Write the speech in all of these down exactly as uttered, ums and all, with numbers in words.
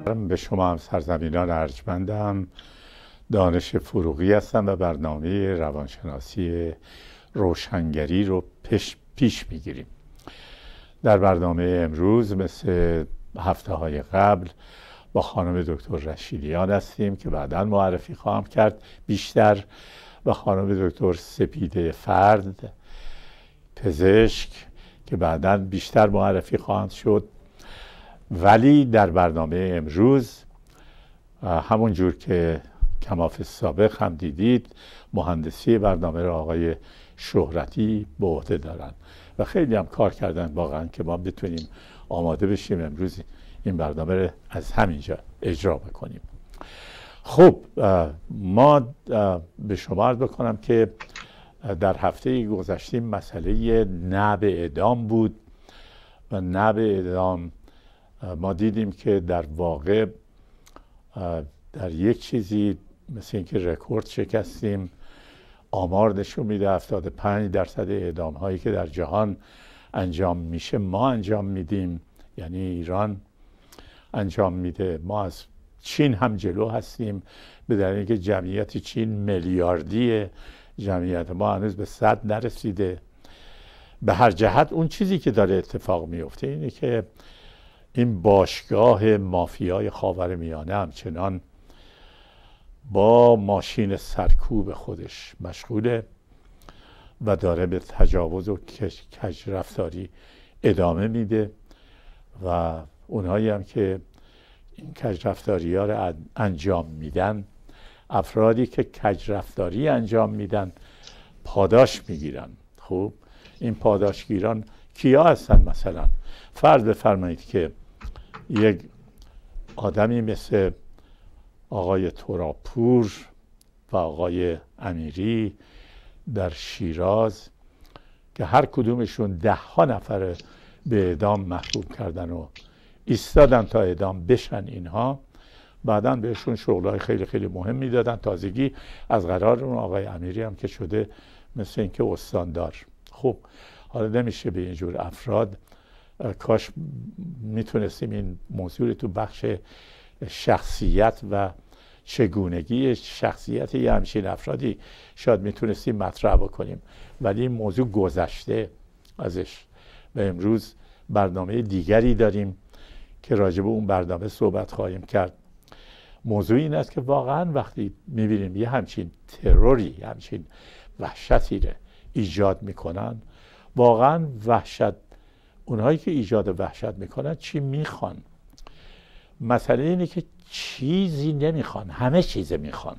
به شما هم سرزمینان ارجمندم. دانش فروغی هستم و برنامه روانشناسی روشنگری رو پیش, پیش میگیریم. در برنامه امروز مثل هفته های قبل با خانم دکتر رشیدیان هستیم که بعداً معرفی خواهم کرد بیشتر، و خانم دکتر سپیده فرد پزشک که بعداً بیشتر معرفی خواهند شد. ولی در برنامه امروز همون جور که کماف سابق هم دیدید، مهندسی برنامه را آقای شهرتی به عهده دارن و خیلی هم کار کردن واقعا که ما بتونیم آماده بشیم امروز این برنامه را از همینجا اجرا بکنیم. خب ما به شما عرض بکنم که در هفته گذشته مسئله نبع اعدام بود و نبع اعدام ما دیدیم که در واقع در یک چیزی مثل اینکه رکورد شکستیم. آمار نشون میده هفتاد و پنج درصد اعدام هایی که در جهان انجام میشه ما انجام میدیم، یعنی ایران انجام میده. ما از چین هم جلو هستیم به دلیل اینکه جمعیت چین میلیاردیه، جمعیت ما هنوز به صد نرسیده. به هر جهت اون چیزی که داره اتفاق میفته اینه که این باشگاه مافیای خاورمیانه همچنان با ماشین سرکوب خودش مشغوله و داره به تجاوز و کج رفتاری ادامه میده و اونهایی هم که این کج رفتاری ها رو انجام میدن، افرادی که کج رفتاری انجام میدن پاداش میگیرن. خب این پاداشگیران کیا هستن؟ مثلا فرض بفرمایید که یک آدمی مثل آقای تراپور و آقای امیری در شیراز که هر کدومشون ده ها نفر به اعدام محکوم کردن و ایستادن تا اعدام بشن، اینها بعداً بهشون شغلای خیلی خیلی مهم میدادن. تازگی از قرار اون آقای امیری هم که شده مثل اینکه استاندار. خب حالا نمیشه به اینجور افراد، کاش میتونستیم این موضوع تو بخش شخصیت و چگونگی شخصیت یه همچین افرادی شاید میتونستیم مطرح بکنیم، ولی این موضوع گذشته ازش و امروز برنامه دیگری داریم که راجع به اون برنامه صحبت خواهیم کرد. موضوع این است که واقعا وقتی میبینیم یه همچین تروری، همچین وحشتی رو ایجاد میکنن، واقعا وحشت، اونهایی که ایجاد وحشت میکنن چی میخوان؟ مسئله اینه که چیزی نمیخوان، همه چیز میخوان.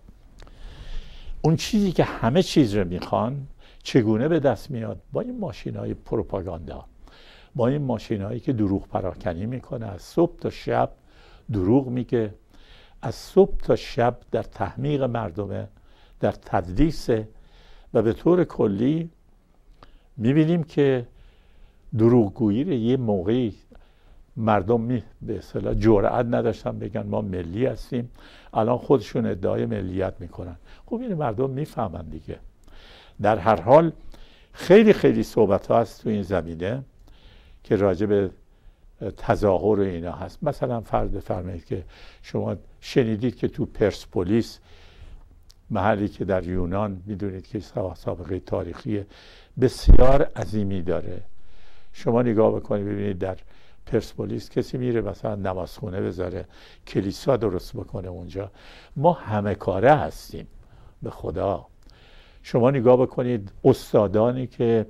اون چیزی که همه چیز رو میخوان چگونه به دست میاد؟ با این ماشین های پروپاگاندا، با این ماشین هایی که دروغ پراکنی میکنه، از صبح تا شب دروغ میگه، از صبح تا شب در تحمیق مردمه، در تدلیس، و به طور کلی میبینیم که دروغگویی رو یه موقعی مردم می به اصطلاح جرأت نداشتن بگن ما ملی هستیم، الان خودشون ادعای ملیت میکنن. خب این مردم میفهمن دیگه. در هر حال خیلی خیلی صحبت ها هست تو این زمینه که راجع به تظاهر و اینا هست. مثلا فرض بفرمایید که شما شنیدید که تو پرسپولیس، محلی که در یونان میدونید که سابقه تاریخی بسیار عظیمی داره، شما نگاه بکنید ببینید در پرسپولیس کسی میره مثلا نمازخونه بذاره، کلیسا درست بکنه اونجا. ما همه کاره هستیم به خدا. شما نگاه بکنید استادانی که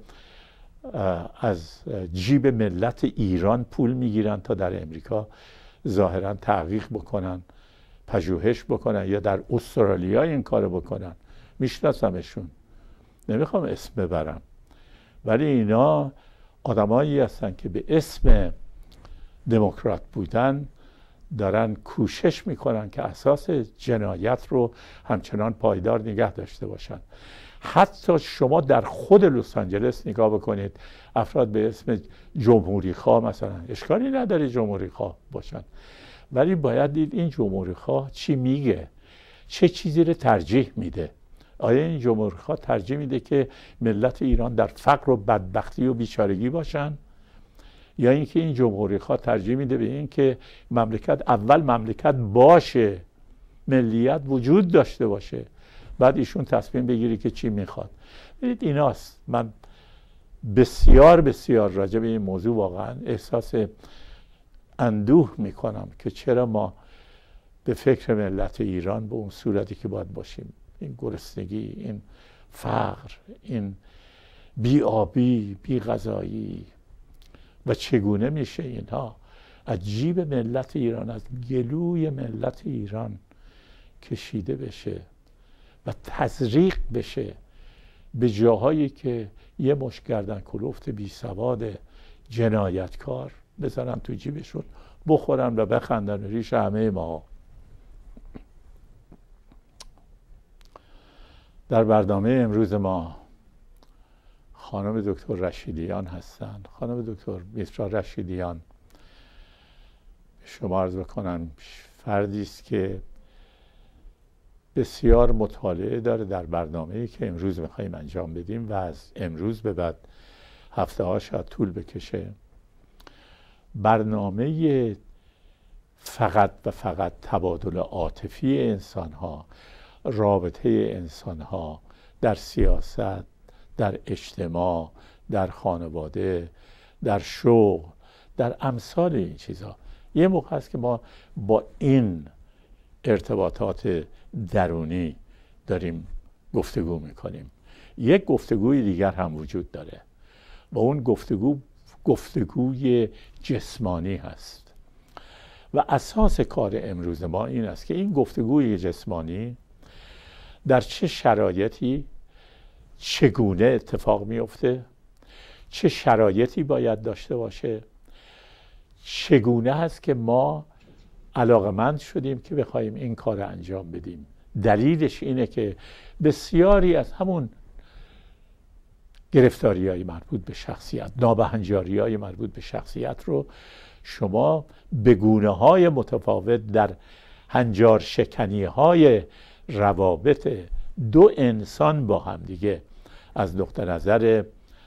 از جیب ملت ایران پول میگیرن تا در امریکا ظاهرا تحقیق بکنن، پژوهش بکنن، یا در استرالیا این کارو بکنن. میشناسمشون، نمیخوام اسم ببرم، ولی اینا آدمایی هستن که به اسم دموکرات بودن دارن کوشش میکنن که اساس جنایت رو همچنان پایدار نگه داشته باشن. حتی شما در خود لس آنجلس نگاه بکنید، افراد به اسم جمهوری خواه، مثلا اشکالی نداره جمهوری خواه باشن، ولی باید دید این جمهوری خواه چی میگه، چه چیزی رو ترجیح میده. آیا این جمهوری خواه ترجیح میده که ملت ایران در فقر و بدبختی و بیچارگی باشن، یا اینکه این جمهوری خواه ترجیح میده به این که مملکت اول مملکت باشه، ملیت وجود داشته باشه، بعد ایشون تصمیم بگیری که چی میخواد. ببینید ایناست. من بسیار بسیار راجع به این موضوع واقعا احساس اندوه میکنم که چرا ما به فکر ملت ایران به اون صورتی که باید باشیم، این گرسنگی، این فقر، این بی‌آبی، بی‌غذایی، و چگونه میشه اینها از جیب ملت ایران، از گلوی ملت ایران کشیده بشه و تزریق بشه به جاهایی که یه مش گردن کلفت بی سواد جنایتکار بزنن تو جیبشون، بخورن و بخندن ریش همه ما. در برنامه امروز ما خانم دکتر رشیدیان هستند. خانم دکتر میترا رشیدیان به شما عرض بکنم فردی است که بسیار مطالعه داره در برنامه‌ای که امروز می‌خوایم انجام بدیم و از امروز به بعد هفته ها شاید طول بکشه. برنامه فقط و فقط تبادل عاطفی انسان‌ها، رابطه انسان‌ها در سیاست، در اجتماع، در خانواده، در شغل، در امثال این چیزها. یه موقع هست که ما با این ارتباطات درونی داریم گفتگو میکنیم. یک گفتگوی دیگر هم وجود داره و اون گفتگو گفتگوی جسمانی هست و اساس کار امروز ما این است که این گفتگوی جسمانی در چه شرایطی چگونه اتفاق میفته، چه شرایطی باید داشته باشه، چگونه هست که ما علاقمند شدیم که بخوایم این کار رو انجام بدیم. دلیلش اینه که بسیاری از همون گرفتاری های مربوط به شخصیت، نابهنجاری های مربوط به شخصیت رو شما به گونه های متفاوت در هنجار شکنی های روابط دو انسان با هم دیگه از نقطه نظر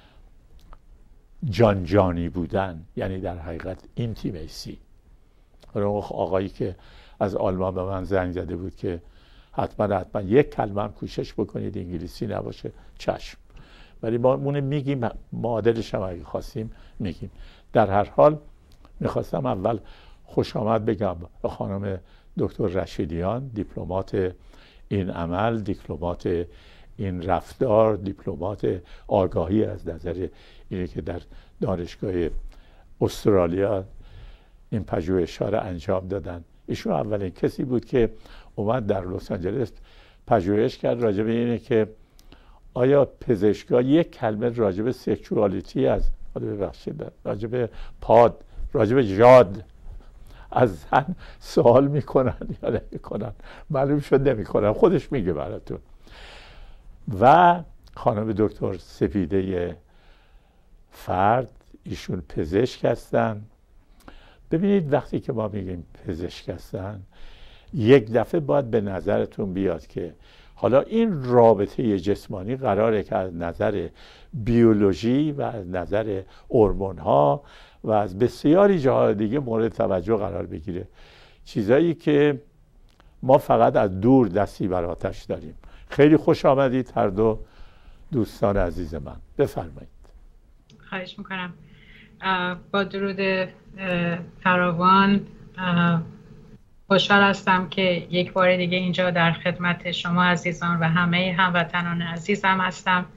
جان جانی بودن، یعنی در حقیقت اینتیمیسی. آقایی که از آلمان به من زنگ زده بود که حتما حتما یک کلمه هم کوشش بکنید انگلیسی نباشه، چشم، ولی ما مونه میگیم، معادلش هم اگه خواستیم میگیم. در هر حال میخواستم اول خوش آمد بگم به خانم دکتر رشیدیان، دیپلمات این عمل، دیپلمات این رفتار، دیپلمات آگاهی از نظر اینه که در دانشگاه استرالیا این پژوهش‌ها رو انجام دادن. ایشون اولین کسی بود که اومد در لس آنجلس پژوهش کرد راجع به اینه که آیا پزشکا یک کلمه راجع به سکشوالیتی از ببخشید راجع به پاد، راجع به جاد از زن سوال میکنن یا نمیکنن. معلوم شد نمیکنن، خودش میگه براتون. و خانم دکتر سپیده فرد، ایشون پزشک هستن. ببینید وقتی که ما میگیم پزشک هستن، یک دفعه باید به نظرتون بیاد که حالا این رابطه جسمانی قراره که از نظر بیولوژی و از نظر هورمون ها و از بسیاری جاهای دیگه مورد توجه قرار بگیره، چیزایی که ما فقط از دور دستی بر آتش داریم. خیلی خوش آمدید هر دو دوستان عزیز من، بفرمایید. خواهش میکنم. با درود فراوان، خوشحال هستم که یک بار دیگه اینجا در خدمت شما عزیزان و همه هموطنان عزیزم هستم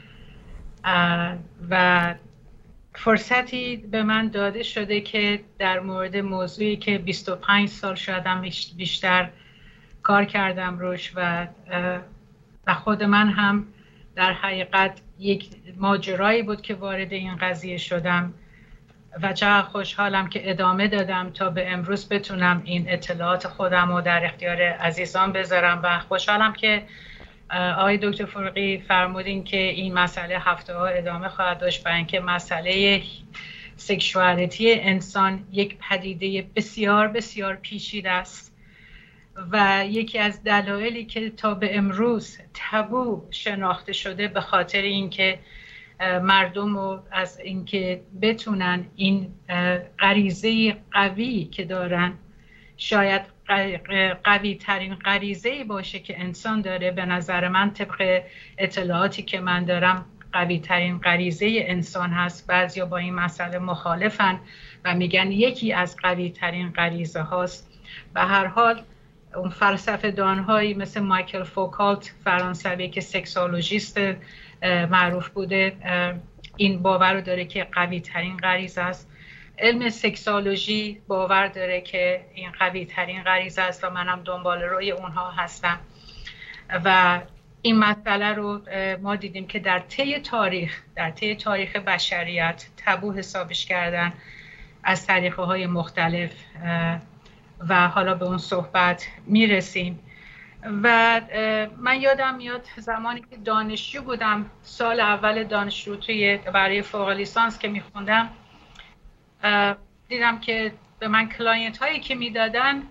و فرصتی به من داده شده که در مورد موضوعی که بیست و پنج سال شدم بیشتر کار کردم روش و و خود من هم در حقیقت یک ماجرایی بود که وارد این قضیه شدم و چقدر خوشحالم که ادامه دادم تا به امروز بتونم این اطلاعات خودم رو در اختیار عزیزان بذارم و خوشحالم که آقای دکتر فروغی فرمودین که این مسئله هفته ها ادامه خواهد داشت، برای اینکه مسئله سکشوالیتی انسان یک پدیده بسیار بسیار پیچیده است و یکی از دلایلی که تا به امروز تابو شناخته شده به خاطر اینکه مردم رو از اینکه بتونن این غریزه قوی که دارن، شاید قوی ترین غریزه باشه که انسان داره، به نظر من طبق اطلاعاتی که من دارم قوی ترین غریزه انسان هست. بعضیا با این مسئله مخالفن و میگن یکی از قوی ترین غریزه هاست. به هر حال اون فلسفه دانهایی مثل مایکل فوکالت فرانسوی که سکسولوژیست معروف بوده، این باور رو داره که قوی ترین غریزه است. علم سکسولوژی باور داره که این قوی ترین غریزه است و منم دنبال روی اونها هستم. و این مسئله رو ما دیدیم که در طی تاریخ در طی تاریخ بشریت تابو حسابش کردن از طریقه های مختلف و حالا به اون صحبت میرسیم. و من یادم میاد زمانی که دانشجو بودم، سال اول دانشجو توی برای فوق لیسانس که میخوندم، دیدم که به من کلاینت هایی که میدادن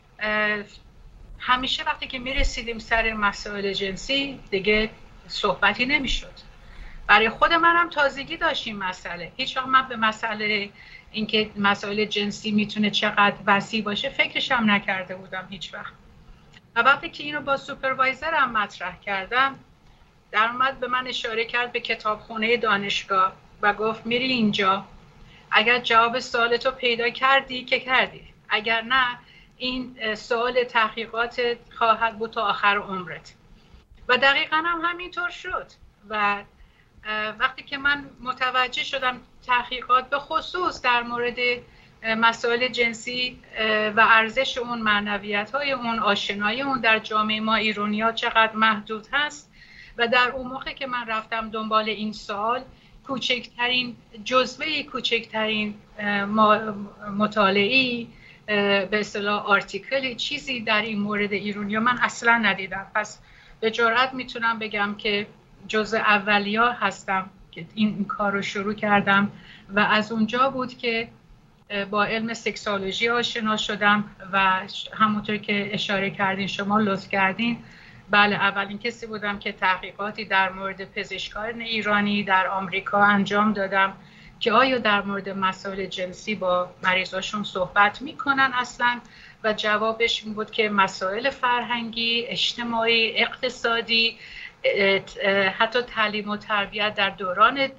همیشه وقتی که میرسیدیم سر مسائل جنسی دیگه صحبتی نمیشد. برای خود منم تازگی داشت این مسئله. هیچ وقت من به مسئله اینکه مسائل جنسی میتونه چقدر وسیع باشه فکرش هم نکرده بودم هیچ وقت. و وقتی که اینو با سوپروایزرم مطرح کردم، در اومد به من اشاره کرد به کتابخونه دانشگاه و گفت میری اینجا، اگر جواب سوالتو پیدا کردی که کردی، اگر نه این سوال تحقیقات خواهد بود تا آخر عمرت. و دقیقا هم همینطور شد. و وقتی که من متوجه شدم تحقیقات به خصوص در مورد مسائل جنسی و ارزش اون، معنویت های اون، آشنایی اون در جامعه ما ایرانی‌ها چقدر محدود هست، و در اون موقع که من رفتم دنبال این سوال، کوچکترین جزوه کوچکترین مطالعه‌ای به اصطلاح آرتیکلی چیزی در این مورد ایرانی‌ها من اصلا ندیدم. پس به جرئت میتونم بگم که جزء اولیا هستم که این, این کار رو شروع کردم و از اونجا بود که با علم سکسولوژی آشنا شدم و همونطور که اشاره کردین شما لطف کردین، بله اولین کسی بودم که تحقیقاتی در مورد پزشکان ایرانی در آمریکا انجام دادم که آیا در مورد مسائل جنسی با مریضاشون صحبت میکنن اصلا، و جوابش این بود که مسائل فرهنگی، اجتماعی، اقتصادی، حتی تعلیم و تربیت در دوران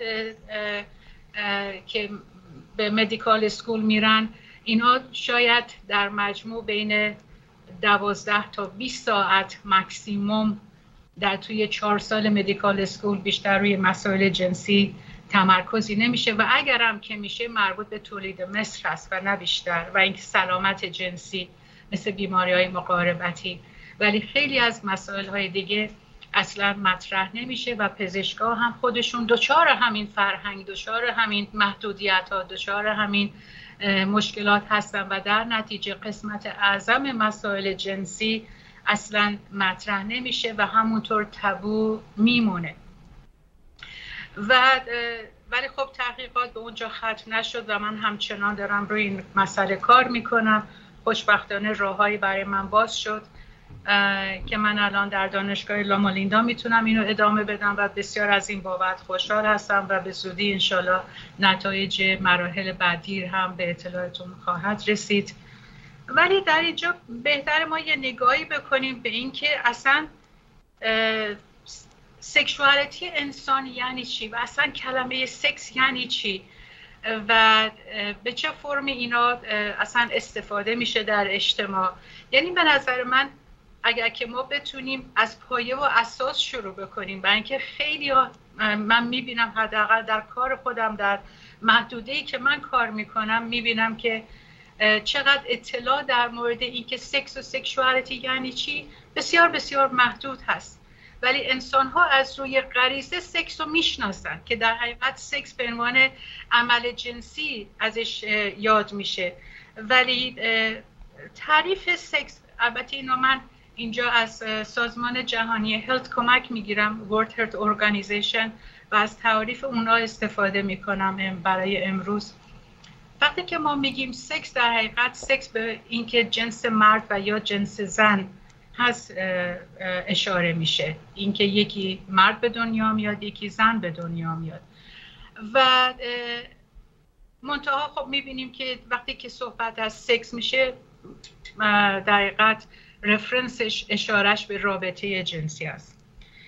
که به مدیکال اسکول میرن، اینا شاید در مجموع بین دوازده تا بیست ساعت مکسیموم در توی چهار سال مدیکال اسکول بیشتر روی مسائل جنسی تمرکزی نمیشه و اگرم که میشه مربوط به تولید مثل هست و نه بیشتر، و اینکه سلامت جنسی مثل بیماری های مقاربتی. ولی خیلی از مسائل های دیگه اصلا مطرح نمیشه و پزشکا هم خودشون دچار همین فرهنگ، دچار همین محدودیت ها، دچار همین مشکلات هستن و در نتیجه قسمت اعظم مسائل جنسی اصلا مطرح نمیشه و همونطور تابو میمونه. و ولی خب تحقیقات به اونجا ختم نشد و من همچنان دارم روی این مسئله کار میکنم. خوشبختانه راههایی برای من باز شد که من الان در دانشگاه لامالیندا میتونم اینو ادامه بدم و بسیار از این بابت خوشحال هستم و به زودی انشالله نتایج مراحل بعدی هم به اطلاعتون خواهد رسید. ولی در اینجا بهتر ما یه نگاهی بکنیم به این که اصلا سکشوالیتی انسان یعنی چی و اصلا کلمه سکس یعنی چی و به چه فرمی اینا اصلا استفاده میشه در اجتماع. یعنی به نظر من اگر که ما بتونیم از پایه و اساس شروع بکنیم، برای اینکه خیلی من میبینم حداقل در کار خودم در محدوده‌ای که من کار میکنم میبینم که چقدر اطلاع در مورد اینکه سکس و سکشوالیتی یعنی چی بسیار بسیار محدود هست. ولی انسان ها از روی غریزه سکس رو میشناسن که در حقیقت سکس به عنوان عمل جنسی ازش یاد میشه. ولی تعریف سکس، البته اینو من اینجا از سازمان جهانی هلت کمک میگیرم، World Health Organization، و از تعریف اونا استفاده میکنم برای امروز. وقتی که ما میگیم سکس، در حقیقت سکس به اینکه جنس مرد و یا جنس زن هست اشاره میشه، اینکه یکی مرد به دنیا میاد یکی زن به دنیا میاد. و منتها خب میبینیم که وقتی که صحبت از سکس میشه در حقیقت رفرنسش اشارش به رابطه جنسی است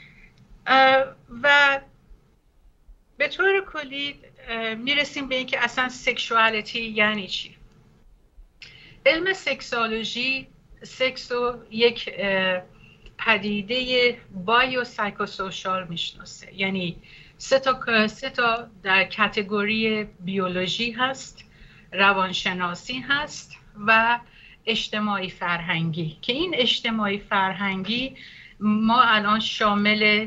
و به طور کلی میرسیم به اینکه اصلا سکشوالیتی یعنی چی. علم سکسولوژی سکس رو یک پدیده بایو سایکوسوشال میشناسه، یعنی سه تا سه تا در کاتگوری بیولوژی هست، روانشناسی هست و اجتماعی فرهنگی، که این اجتماعی فرهنگی ما الان شامل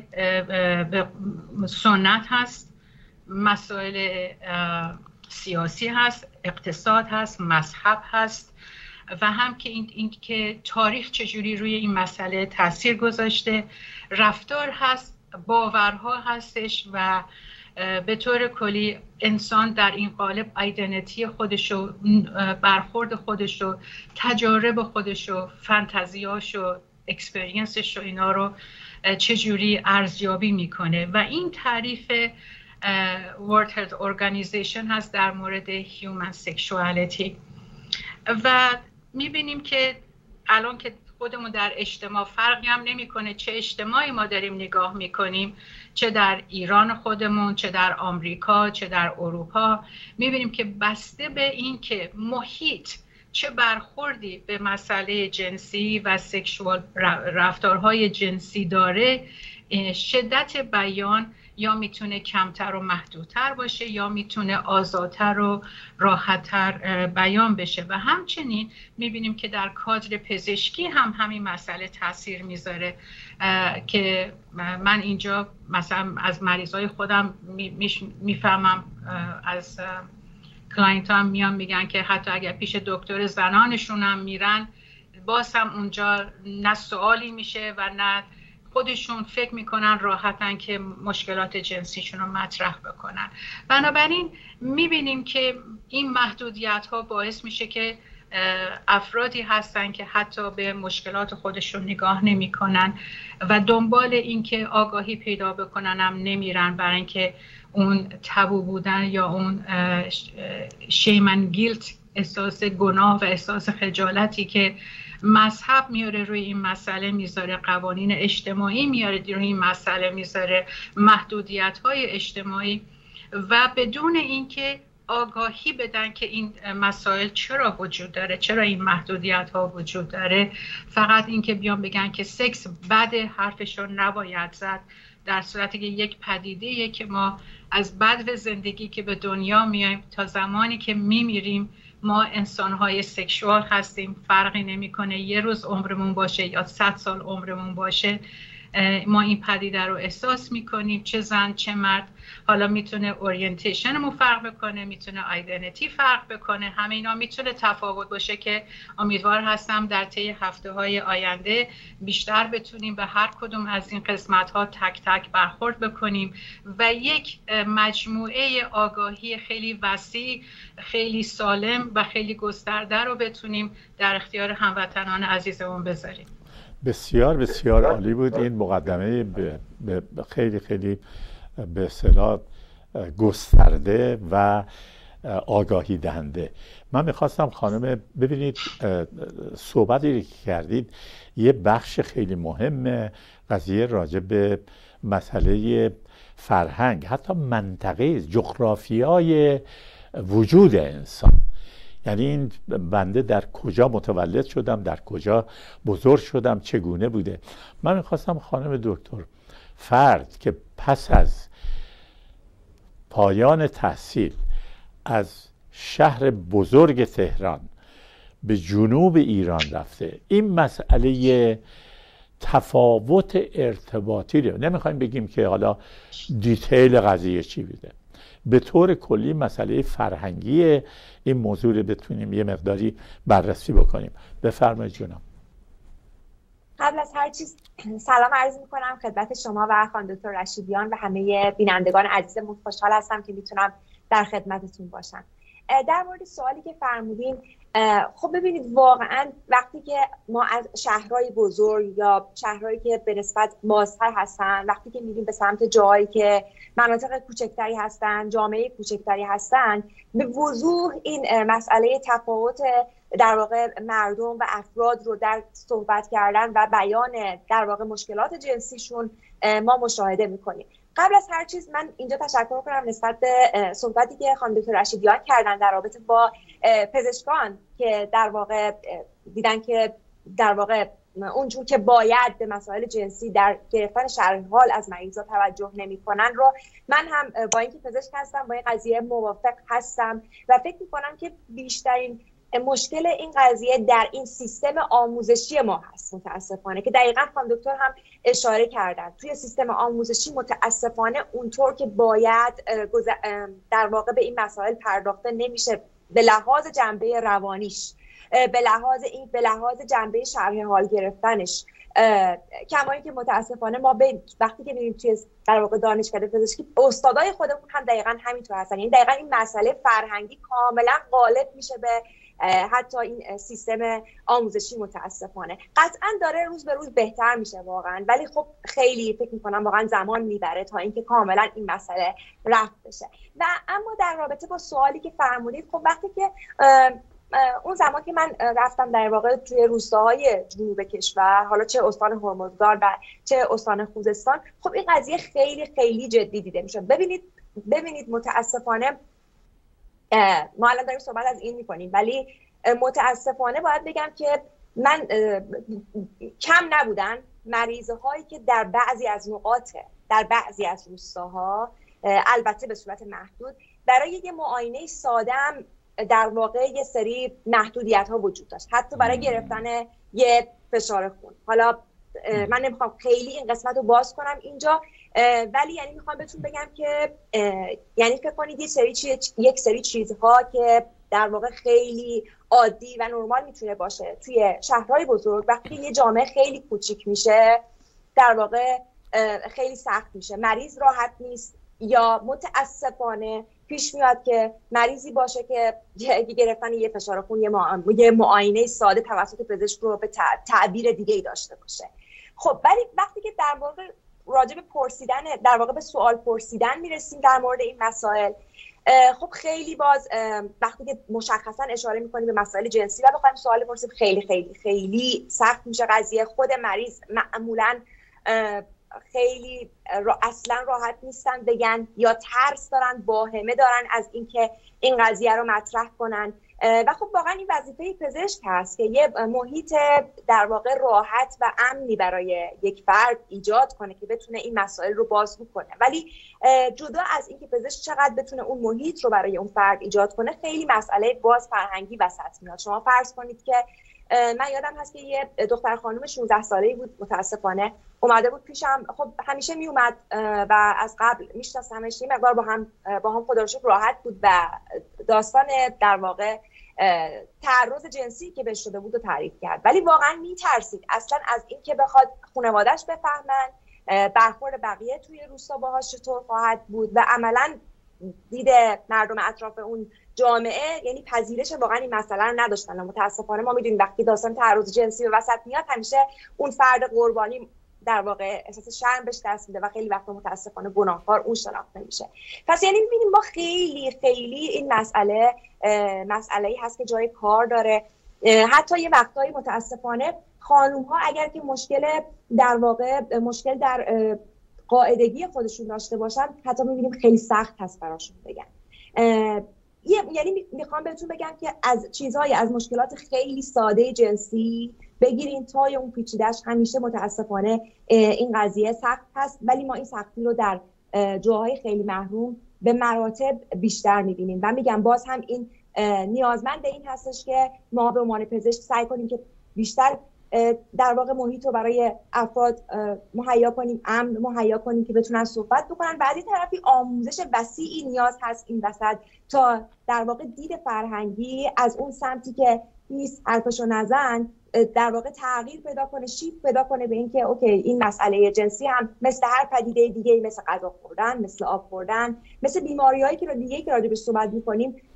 سنت هست، مسائل سیاسی هست، اقتصاد هست، مذهب هست و هم که این, این که تاریخ چجوری روی این مسئله تاثیر گذاشته، رفتار هست، باورها هستش و به طور کلی انسان در این قالب ایدنتی خودشو، برخورد خودشو، تجارب خودشو، فانتزیاشو، اکسپریانسشو، اینا رو چجوری ارزیابی میکنه و این تعریف World Health Organization هست در مورد Human Sexuality. و میبینیم که الان که خودمون در اجتماع فرقی هم نمیکنه چه اجتماعی ما داریم نگاه میکنیم، چه در ایران خودمون، چه در آمریکا، چه در اروپا، میبینیم که بسته به این که محیط چه برخوردی به مسئله جنسی و سکشوال رفتارهای جنسی داره، شدت بیان یا میتونه کمتر و محدودتر باشه یا میتونه آزادتر و راحتتر بیان بشه. و همچنین میبینیم که در کادر پزشکی هم همین مسئله تاثیر میذاره که من اینجا مثلا از مریضای خودم میفهمم، از کلاینت هم میان میگن که حتی اگر پیش دکتر زنانشون هم میرن باز هم اونجا نه سوالی میشه و نه خودشون فکر میکنن راحتن که مشکلات جنسیشون رو مطرح بکنن. بنابراین میبینیم که این محدودیت ها باعث میشه که افرادی هستن که حتی به مشکلات خودشون نگاه نمی کنن و دنبال این که آگاهی پیدا بکنن هم نمیرن، برای اینکه اون تابو بودن یا اون شیم اند گیلت، احساس گناه و احساس خجالتی که مذهب میاره روی این مسئله میذاره، قوانین اجتماعی میاره روی این مسئله میذاره، محدودیت های اجتماعی، و بدون اینکه آگاهی بدن که این مسائل چرا وجود داره، چرا این محدودیت ها وجود داره، فقط اینکه بیان بگن که سکس بده، حرفشون نباید زد، در صورتی که یک پدیده‌ایه که ما از بدو زندگی که به دنیا میایم تا زمانی که میمیریم ما انسان‌های سکشوال هستیم، فرقی نمی‌کنه یه روز عمرمون باشه یا صد سال عمرمون باشه، ما این پدیده رو احساس می‌کنیم، چه زن چه مرد. حالا میتونه اورینتیشنمون فرق بکنه، میتونه آیدنتی فرق بکنه، همه اینا میتونه تفاوت باشه که امیدوار هستم در طی هفته‌های آینده بیشتر بتونیم به هر کدوم از این قسمت‌ها تک تک برخورد بکنیم و یک مجموعه آگاهی خیلی وسیع، خیلی سالم و خیلی گسترده رو بتونیم در اختیار هموطنان عزیزمون بذاریم. بسیار بسیار عالی بود این مقدمه به خیلی خیلی به اصطلاح گسترده و آگاهی دهنده. من میخواستم خانم ببینید صحبتی که کردید یه بخش خیلی مهم قضیه راجع به مسئله فرهنگ، حتی منطقه جغرافیای وجود انسان، یعنی این بنده در کجا متولد شدم، در کجا بزرگ شدم، چگونه بوده. من میخواستم خانم دکتر فرد که پس از پایان تحصیل از شهر بزرگ تهران به جنوب ایران رفته، این مسئله تفاوت ارتباطی رو نمیخوایم بگیم که حالا دیتیل قضیه چی بوده، به طور کلی مسئله فرهنگی این موضوع رو بتونیم یه مقداری بررسی بکنیم. بفرمایید جناب. قبل از هر چیز سلام عرض میکنم خدمت شما و خانم دکتر رشیدیان و همه بینندگان عزیزمون. خوشحال هستم که میتونم در خدمتتون باشم. در مورد سوالی که فرمودین، خب ببینید واقعا وقتی که ما از شهرهای بزرگ یا شهرهایی که به نسبت بازتر هستن، وقتی که میریم به سمت جایی که مناطق کوچکتری هستن، جامعه کوچکتری هستن، به وضوح این مسئله تفاوت در واقع مردم و افراد رو در صحبت کردن و بیان در واقع مشکلات جنسیشون ما مشاهده میکنیم. قبل از هر چیز من اینجا تشکر کنم نسبت به صحبتی که خانم دکتر رشیدیان کردن در رابطه با پزشکان که در واقع دیدن که در واقع اونجور که باید به مسائل جنسی در گرفتن شرح حال از مریضا توجه نمی‌کنن رو من هم با اینکه پزشک هستم با این قضیه موافق هستم و فکر می‌کنم که بیشترین مشکل این قضیه در این سیستم آموزشی ما هست متاسفانه، که دقیقاً خانم دکتر هم اشاره کردن. توی سیستم آموزشی متاسفانه اونطور که باید در واقع به این مسائل پرداخته نمیشه، به لحاظ جنبه روانیش، به لحاظ این به لحاظ جنبه شرح حال گرفتنش، کمایی که متاسفانه ما به وقتی که میریم توی در واقع دانشکده پزشکی استادای خودمون هم دقیقاً همینطور هستن. یعنی دقیقاً این مسئله فرهنگی کاملا غالب میشه به حتی این سیستم آموزشی. متاسفانه قطعا داره روز به روز بهتر میشه واقعا، ولی خب خیلی فکر میکنم واقعا زمان میبره تا اینکه کاملا این مسئله رفع بشه. و اما در رابطه با سوالی که فرمودید، خب وقتی که اون زمان که من رفتم در واقع توی روستاهای جنوب کشور، حالا چه استان هرمزگان و چه استان خوزستان، خب این قضیه خیلی خیلی جدی دیده میشه. ببینید ببینید متاسفانه ما الان داریم صحبت از این میکنیم، ولی متاسفانه باید بگم که من کم نبودن مریضه هایی که در بعضی از نقاط در بعضی از روستاها، البته به صورت محدود، برای یه معاینه ساده هم در واقع یه سری محدودیت ها وجود داشت، حتی برای گرفتن یه فشار خون. حالا من نمیخوام خیلی این قسمت رو باز کنم اینجا، ولی یعنی میخوام بهتون بگم که یعنی فکر کنید یه سری چیز، یک سری چیزها که در واقع خیلی عادی و نرمال میتونه باشه توی شهرهای بزرگ، وقتی یه جامعه خیلی کوچیک میشه در واقع خیلی سخت میشه. مریض راحت نیست، یا متاسفانه پیش میاد که مریضی باشه که گرفتن یه فشار خون یه معاینه ساده توسط پزشک رو به تعبیر دیگه ای داشته باشه. خب ولی وقتی که در واقع راجع به پرسیدن در واقع به سوال پرسیدن میرسیم در مورد این مسائل، خب خیلی باز وقتی که مشخصا اشاره میکنیم به مسائل جنسی و بخوایم سوال بپرسیم، خیلی خیلی خیلی سخت میشه قضیه. خود مریض معمولا خیلی را اصلا راحت نیستن بگن، یا ترس دارن، واهمه دارن از اینکه این قضیه رو مطرح کنن. و خب واقعا این وظیفه پزشک هست که یه محیط در واقع راحت و امنی برای یک فرد ایجاد کنه که بتونه این مسائل رو بازگو کنه. ولی جدا از اینکه پزشک چقدر بتونه اون محیط رو برای اون فرد ایجاد کنه، خیلی مسئله باز فرهنگی وسط میاد. شما فرض کنید که من یادم هست که یه دختر خانم شانزده ساله‌ای بود، متاسفانه اومده بود پیشم. خب همیشه می اومد و از قبل میشناسمش، یه مقدار با هم با هم خدا رو شکر راحت بود و داستان در واقع تعرض جنسی که بهش شده بود رو تعریف کرد، ولی واقعا میترسید اصلا از این که بخواد خانواده‌اش بفهمن برخورد بقیه توی روستا باهاش چطور خواهد بود، و عملاً دید مردم اطراف اون جامعه یعنی پذیرش واقعا این مسئله رو نداشتن. متاسفانه ما میدونیم وقتی داستان تعرض جنسی به وسط میاد، همیشه اون فرد قربانی در واقع احساس شرم بهش دست میده و خیلی وقتا متاسفانه گناهکار اون شناخته میشه. پس یعنی میبینیم ما خیلی خیلی این مسئله مسئله‌ای هست که جای کار داره. حتی یه وقتایی متاسفانه خانوم ها اگر که مشکل در واقع مشکل در قاعدگی خودشون داشته باشن، حتی میبینیم خیلی سخت هست براشون بگن. یعنی میخوام بهتون بگم که از چیزهای از مشکلات خیلی ساده جنسی بگیرین تا اون پیچیده‌اش، همیشه متاسفانه این قضیه سخت هست، ولی ما این سختی رو در جاهای خیلی محروم به مراتب بیشتر میبینیم. و میگم باز هم این نیازمند این هستش که ما به عنوان پزشک سعی کنیم که بیشتر در واقع محیط رو برای افراد مهیا کنیم، امن مهیا کنیم که بتونن صحبت بکنن. و از این طرفی آموزش وسیعی نیاز هست این وسط تا در واقع دید فرهنگی از اون سمتی که نیست حرفشو نزن در واقع تغییر پیدا کنه، شیفت پیدا کنه به اینکه اوکی این مسئله جنسی هم مثل هر پدیده دیگه، مثل غذا خوردن، مثل آب خوردن، مثل بیماریایی که رو دیگه که راجع بهش صحبت می‌کنیم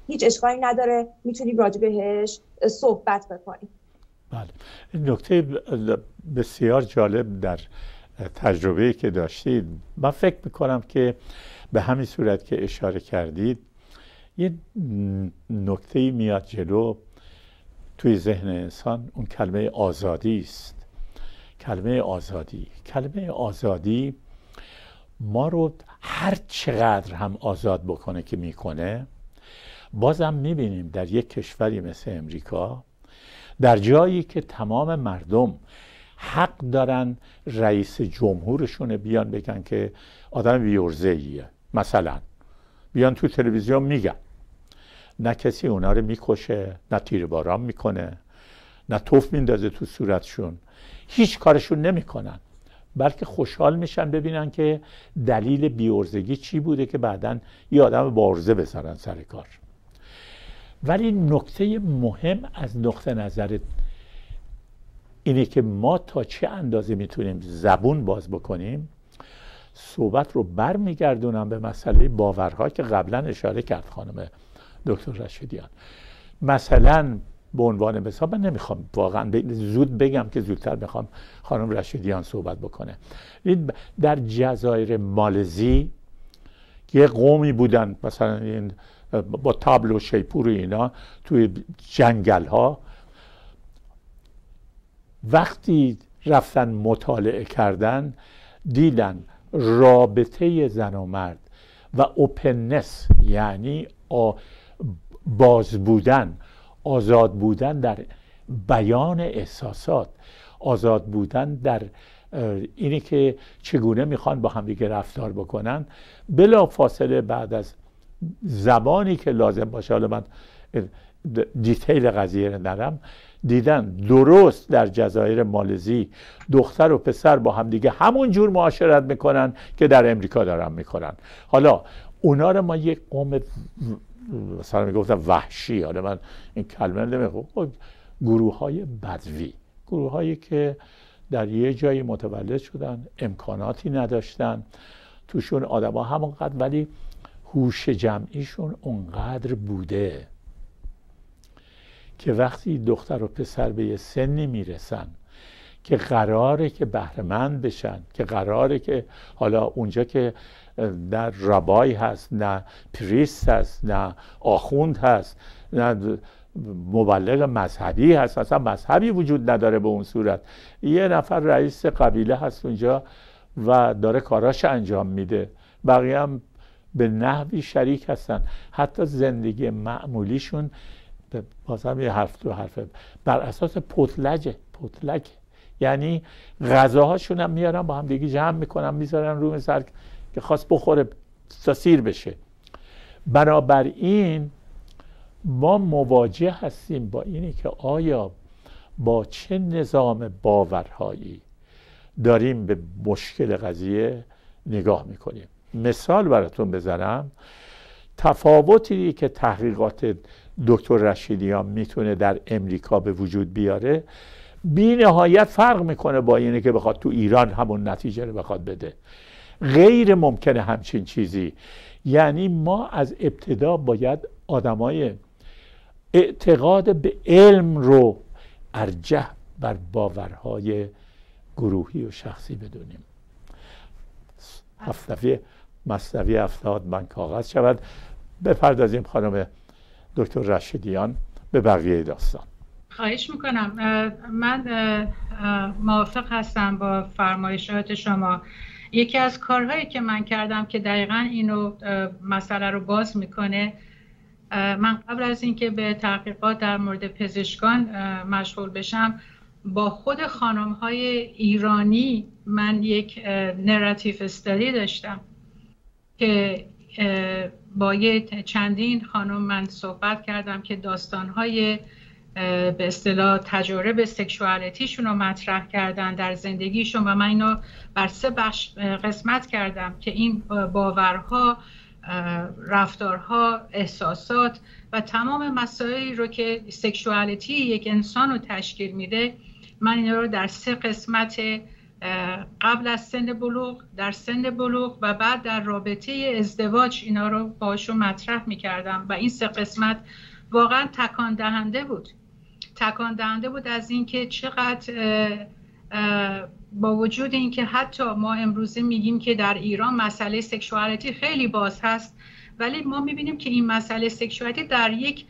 هیچ اشکالی نداره، میتونیم راجع بهش صحبت بکنیم. بله، این نکته بسیار جالب در تجربه‌ای که داشتید. من فکر میکنم که به همین صورت که اشاره کردید یه نکته‌ای میاد جلو توی ذهن انسان، اون کلمه آزادی است. کلمه آزادی کلمه آزادی ما رو هر چقدر هم آزاد بکنه که میکنه، بازم میبینیم در یک کشوری مثل امریکا، در جایی که تمام مردم حق دارن رئیس جمهورشون بیان بگن که آدم بی‌عرضه‌ایه، مثلا بیان تو تلویزیون میگن، نه کسی اونا رو میکشه، نه تیرباران میکنه، نه توف میندازه تو صورتشون، هیچ کارشون نمیکنن، بلکه خوشحال میشن ببینن که دلیل بی‌عرضگی چی بوده که بعدن یه آدم با عرضه بذارن سر کار. ولی نکته مهم از نقطه نظر اینه که ما تا چه اندازه میتونیم زبون باز بکنیم. صحبت رو برمیگردونم به مسئله باورها که قبلا اشاره کرد خانم دکتر رشیدیان. مثلا به عنوان مثال، من نمیخوام واقعا زود بگم که زودتر میخوام خانم رشیدیان صحبت بکنه. در جزایر مالزی یه قومی بودن، مثلا این با تابل و شیپور و اینا توی جنگل ها، وقتی رفتن مطالعه کردن دیدن رابطه زن و مرد و اوپننس، یعنی باز بودن، آزاد بودن در بیان احساسات، آزاد بودن در اینی که چگونه میخوان با هم دیگه رفتار بکنن، بلا فاصله بعد از زبانی که لازم باشه، حالا من دیتیل قضیه رو نرم، دیدن درست در جزایر مالزی دختر و پسر با هم دیگه همون جور معاشرت میکنن که در امریکا دارن میکنن. حالا اونا رو ما یک قوم مثلا میگفتم وحشی، حالا من این کلمه نمیگم، گروه های بدوی، گروه هایی که در یه جایی متولد شدن، امکاناتی نداشتن، توشون آدم ها همونقدر، ولی هوش جمعیشون اونقدر بوده که وقتی دختر و پسر به یه سنی میرسن که قراره که بهره‌مند بشن، که قراره که حالا اونجا که نه ربای هست، نه پریست هست، نه آخوند هست، نه مبلغ مذهبی هست، اصلا مذهبی وجود نداره به اون صورت، یه نفر رئیس قبیله هست اونجا و داره کاراش انجام میده، بقیه هم به نحوی شریک هستن، حتی زندگی معمولیشون بازم یه حرف تو حرفه بر اساس پتلجه پتلک، یعنی غذاهاشون هم میارن با هم دیگه جمع میکنن میذارن روی سر که خواست بخوره تا سیر بشه. بنابراین ما مواجه هستیم با اینی که آیا با چه نظام باورهایی داریم به مشکل قضیه نگاه میکنیم. مثال براتون بزنم، تفاوتی که تحقیقات دکتر رشیدیان میتونه در امریکا به وجود بیاره بی نهایت فرق میکنه با اینه که بخواد تو ایران همون نتیجه رو بخواد بده. غیر ممکنه همچین چیزی. یعنی ما از ابتدا باید آدمای اعتقاد به علم رو ارجح بر باورهای گروهی و شخصی بدونیم. هفتفی مصنوی هفتاد من کاغذ شود. بپردازیم خانم دکتر رشیدیان به بقیه داستان. خواهش میکنم. من موافق هستم با فرمایشات شما. یکی از کارهایی که من کردم که دقیقاً اینو مسئله رو باز میکنه، من قبل از اینکه به تحقیقات در مورد پزشکان مشغول بشم، با خود خانم‌های ایرانی من یک نراتیو استادی داشتم که با یه چندین خانم من صحبت کردم که داستان‌های به اصطلاح تجارب سکشوالیتیشون رو مطرح کردن در زندگیشون و من اینو بر سه بخش قسمت کردم که این باورها، رفتارها، احساسات و تمام مسائلی رو که سکشوالیتی یک انسان رو تشکیل میده، من اینا رو در سه قسمت قبل از سن بلوغ، در سن بلوغ و بعد در رابطه ازدواج اینا رو باشون مطرح میکردم و این سه قسمت واقعا تکان دهنده بود تکان دهنده بود از اینکه چقدر با وجود اینکه حتی ما امروزه میگیم که در ایران مسئله سکشوالیتی خیلی باز هست، ولی ما میبینیم که این مسئله سکشوالیتی در یک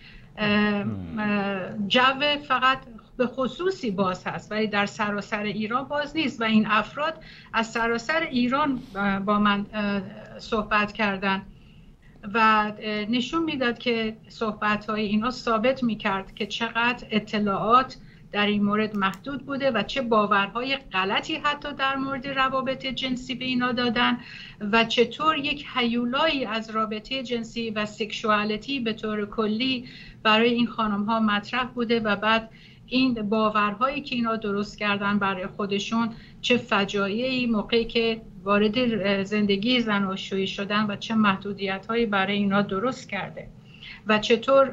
جو فقط به خصوصی باز هست ولی در سراسر ایران باز نیست و این افراد از سراسر ایران با من صحبت کردن و نشون میداد که صحبت‌های اینا ثابت میکرد که چقدر اطلاعات در این مورد محدود بوده و چه باورهای غلطی حتی در مورد روابط جنسی به اینا دادن و چطور یک هیولایی از رابطه جنسی و سکشوالیتی به طور کلی برای این خانم‌ها مطرح بوده و بعد این باورهایی که اینا درست کردن برای خودشون چه فجایعی موقعی که وارد زندگی زناشویی شدن و چه محدودیت‌هایی برای اینا درست کرده و چطور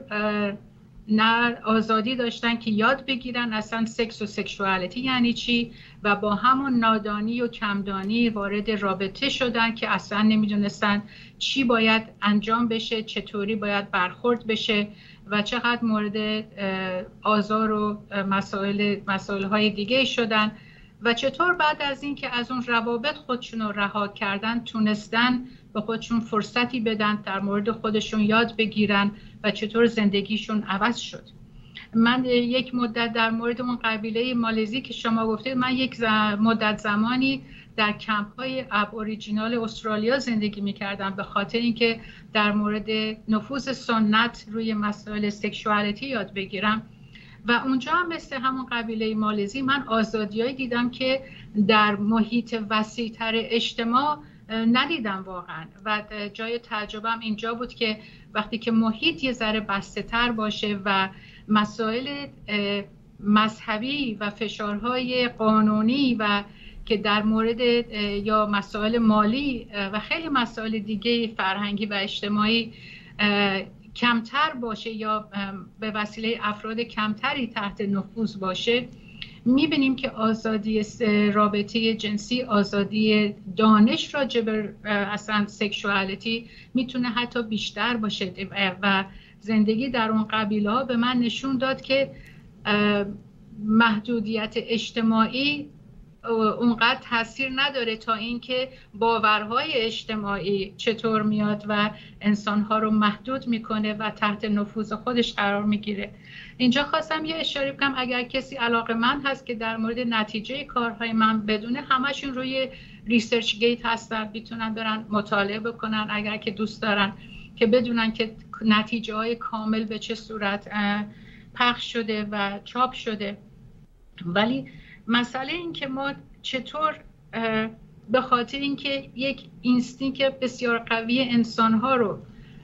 نه آزادی داشتن که یاد بگیرن اصلا سکس و سکشوالیتی یعنی چی و با همون نادانی و کمدانی وارد رابطه شدن که اصلا نمیدونستن چی باید انجام بشه، چطوری باید برخورد بشه و چقدر مورد آزار و مسائل مسائل‌های دیگه شدن و چطور بعد از این که از اون روابط خودشون رو رها کردن تونستن به خودشون فرصتی بدن در مورد خودشون یاد بگیرن و چطور زندگیشون عوض شد. من یک مدت در مورد اون قبیله مالزی که شما گفتید، من یک مدت زمانی در کمپ های ابوریجینال استرالیا زندگی میکردم به خاطر اینکه در مورد نفوذ سنت روی مسائل سکشوالیتی یاد بگیرم و اونجا هم مثل همون قبیله مالزی من آزادیایی دیدم که در محیط وسیع‌تر اجتماع ندیدم واقعا و جای تعجبم اینجا بود که وقتی که محیط یه ذره بسته تر باشه و مسائل مذهبی و فشارهای قانونی و که در مورد یا مسائل مالی و خیلی مسائل دیگه فرهنگی و اجتماعی کمتر باشه یا به وسیله افراد کمتری تحت نفوذ باشه، میبینیم که آزادی رابطه جنسی، آزادی دانش راجع به اصلا سکشوالیتی میتونه حتی بیشتر باشه و زندگی در اون قبیله ها به من نشون داد که محدودیت اجتماعی اونقدر تاثیر نداره تا اینکه باورهای اجتماعی چطور میاد و انسانها رو محدود میکنه و تحت نفوذ خودش قرار میگیره. اینجا خواستم یه اشاره بکنم اگر کسی علاقه‌مند هست که در مورد نتیجه کارهای من بدونه، همشون روی ریسرچ گیت هستن، میتونن برن مطالعه بکنن اگر که دوست دارن که بدونن که نتیجه های کامل به چه صورت پخش شده و چاپ شده. ولی مسئله این که ما چطور به خاطر اینکه یک اینستینکت بسیار قوی انسانها رو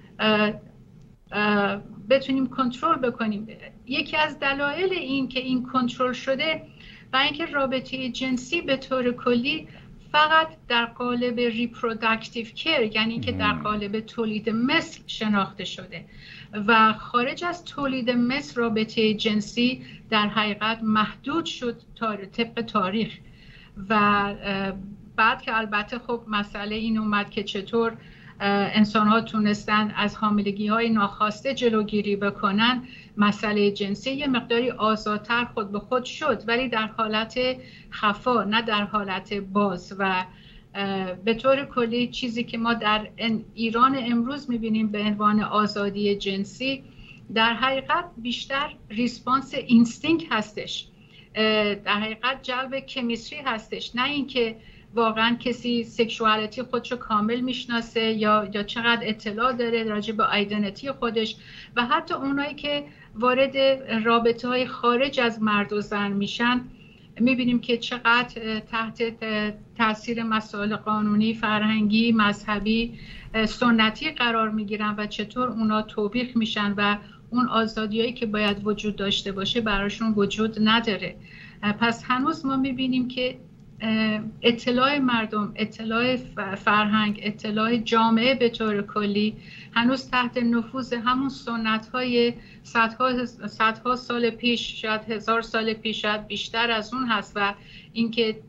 بتونیم کنترل بکنیم، یکی از دلایل این که این کنترل شده و اینکه رابطه جنسی به طور کلی فقط در قالب ریپروداکتیو کیر، یعنی که در قالب تولید مثل شناخته شده و خارج از تولید مثل رابطه جنسی در حقیقت محدود شد طبق تاریخ. و بعد که البته خب مسئله این اومد که چطور انسان ها تونستن از حاملگی های ناخواسته جلوگیری بکنن، مسئله جنسی یه مقداری آزادتر خود به خود شد ولی در حالت خفا، نه در حالت باز. و به طور کلی چیزی که ما در ایران امروز میبینیم به عنوان آزادی جنسی در حقیقت بیشتر ریسپانس اینستینکت هستش، در حقیقت جلب کمیستری هستش، نه اینکه واقعا کسی سکشوالیتی خودشو کامل میشناسه یا یا چقدر اطلاع داره راجع به آیدنتی خودش. و حتی اونایی که وارد رابطه های خارج از مرد و زن میشن میبینیم که چقدر تحت تاثیر مسائل قانونی، فرهنگی، مذهبی، سنتی قرار میگیرن و چطور اونا توبیخ میشن و اون آزادیایی که باید وجود داشته باشه براشون وجود نداره. پس هنوز ما میبینیم که اطلاع مردم، اطلاع فرهنگ، اطلاع جامعه به طور کلی هنوز تحت نفوذ همون سنت‌های صدها صدها سال پیش، شاید هزار سال پیش، شاید بیشتر از اون هست و اینکه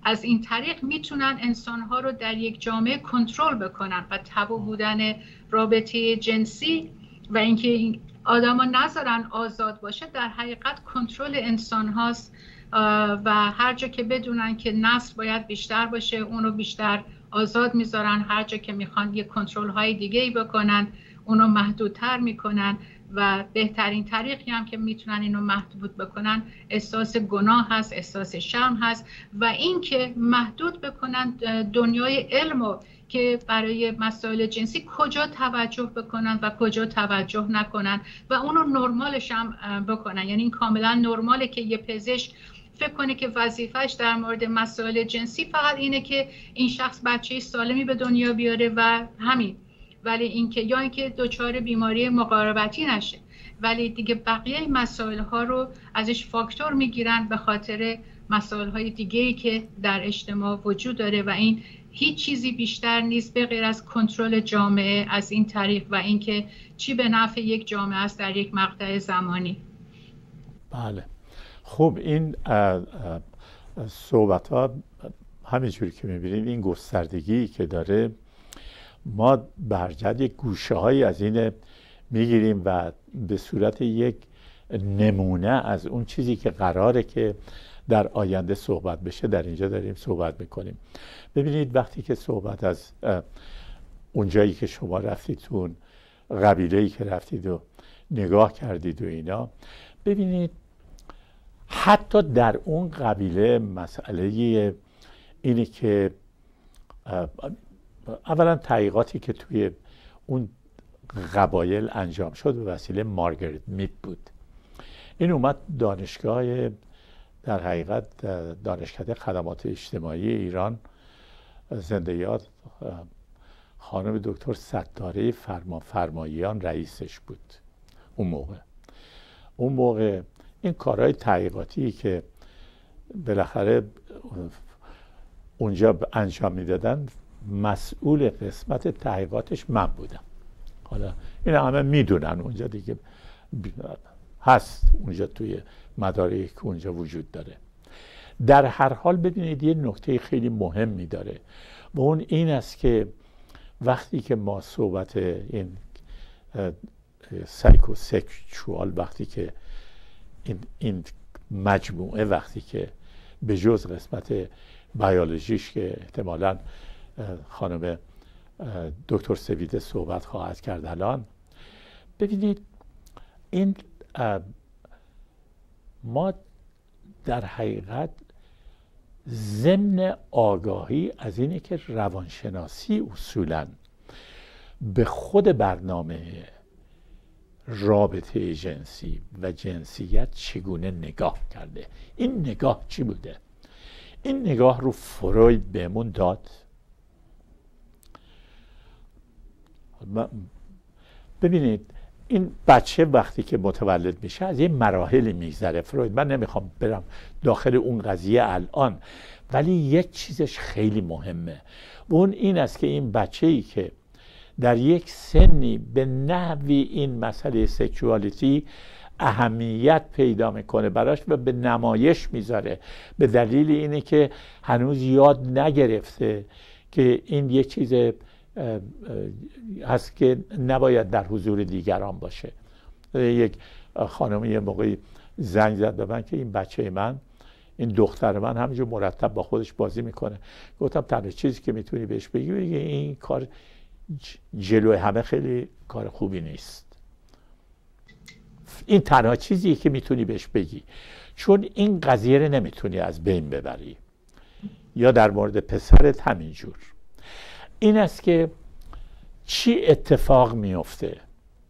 از این طریق میتونن انسانها رو در یک جامعه کنترل بکنن و تبو بودن رابطه جنسی و اینکه آدما نذارن آزاد باشه در حقیقت کنترل انسان هاست و هر جا که بدونن که نسل باید بیشتر باشه اونو بیشتر آزاد میذارن، هر جا که میخوان یه کنترل های دیگه ای بکنن اونو محدودتر میکنن و بهترین طریقی هم که میتونن اینو محدود بکنن احساس گناه هست، احساس شرم هست و این که محدود بکنن دنیای علمو که برای مسائل جنسی کجا توجه بکنن و کجا توجه نکنن و اونو نرمالش هم بکنن. یعنی این کاملا نرماله که یه پزشک فکر کنه که وظیفهش در مورد مسائل جنسی فقط اینه که این شخص بچه سالمی به دنیا بیاره و همین، ولی اینکه یا اینکه دچار بیماری مقاربتی نشه، ولی دیگه بقیه مسائل ها رو ازش فاکتور میگیرن به خاطر مسائل های دیگه‌ای که در اجتماع وجود داره و این هیچ چیزی بیشتر نیست به غیر از کنترل جامعه از این طریق و اینکه چی به نفع یک جامعه است در یک مقطع زمانی. بله خب این صحبت ها همینجوری که میبینیم این گستردگی که داره ما برجد یک گوشه هایی از این میگیریم و به صورت یک نمونه از اون چیزی که قراره که در آینده صحبت بشه در اینجا داریم صحبت میکنیم. ببینید وقتی که صحبت از اونجایی که شما رفتید تو اون قبیله‌ای که رفتید و نگاه کردید و اینا، ببینید حتی در اون قبیله مسئله اینه که اولا تحقیقاتی که توی اون قبایل انجام شد به وسیله مارگریت میت بود. این اومد دانشگاه در حقیقت دانشکده خدمات اجتماعی ایران زنده یاد خانم دکتر ستاره فرما فرماییان رئیسش بود اون موقع. اون موقع این کارهای تحقیقاتی که بالاخره اونجا انجام میدادن مسئول قسمت تحقیقاتش من بودم. حالا این همه میدونن اونجا دیگه هست اونجا توی مدارکی که اونجا وجود داره. در هر حال ببینید یه نکته خیلی مهمی داره و اون این است که وقتی که ما صحبت این سایکوسکشوال وقتی که این, این مجموعه وقتی که به جز قسمت بیولوژیش که احتمالاً خانم دکتر سویده صحبت خواهد کرد الان، ببینید این ما در حقیقت ضمن آگاهی از اینه که روانشناسی اصولاً به خود برنامه رابطه جنسی و جنسیت چگونه نگاه کرده. این نگاه چی بوده؟ این نگاه رو فروید بهمون داد. ببینید این بچه وقتی که متولد میشه از یه مراحلی میگذره فروید، من نمیخوام برم داخل اون قضیه الان، ولی یک چیزش خیلی مهمه و اون این است که این بچه‌ای که در یک سنی به نحوی این مسئله سکشوالیتی اهمیت پیدا میکنه براش و به نمایش میذاره به دلیل اینه که هنوز یاد نگرفته که این یک چیز هست که نباید در حضور دیگران باشه. یک خانم یه موقعی زنگ زد به من که این بچه من، این دختر من همینجور مرتب با خودش بازی میکنه. گفتم تنها چیزی که میتونی بهش بگی بگی این کار جلوی همه خیلی کار خوبی نیست. این تنها چیزیه که میتونی بهش بگی، چون این قضیه رو نمیتونی از بین ببری. یا در مورد پسرت همینجور. این است که چی اتفاق میفته؟